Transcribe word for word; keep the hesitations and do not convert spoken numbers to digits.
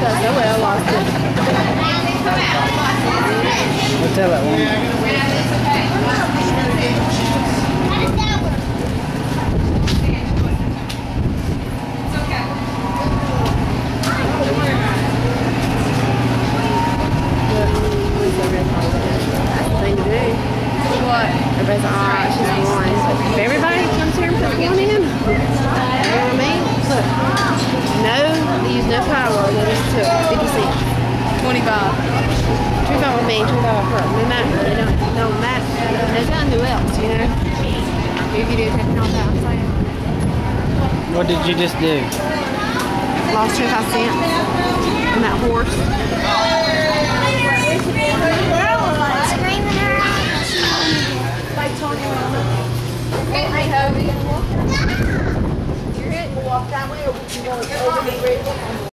so well, lost it. We'll tell that one. Thing to do. What? Everybody's like, alright, she's won. If everybody comes here and puts one in, you know what I mean? Look. No, they use no power. They just took fifty cents. twenty-five. twenty-five with me, twenty-five with her. No matter. They don't, no matter. There's nothing who else, you know? You can do taking all that, I'm saying. What did you just do? Lost twenty-five cents on that horse. Hey, Hobie. You're it. We'll walk that way or we can go over the bridge.